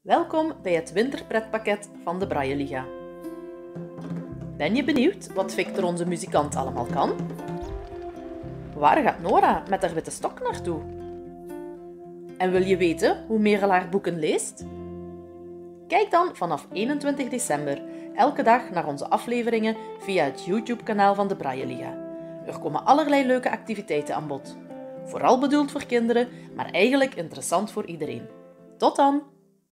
Welkom bij het winterpretpakket van de Brailleliga. Ben je benieuwd wat Victor onze muzikant allemaal kan? Waar gaat Nora met haar witte stok naartoe? En wil je weten hoe Merel haar boeken leest? Kijk dan vanaf 21 december elke dag naar onze afleveringen via het YouTube-kanaal van de Brailleliga. Er komen allerlei leuke activiteiten aan bod. Vooral bedoeld voor kinderen, maar eigenlijk interessant voor iedereen. Tot dan!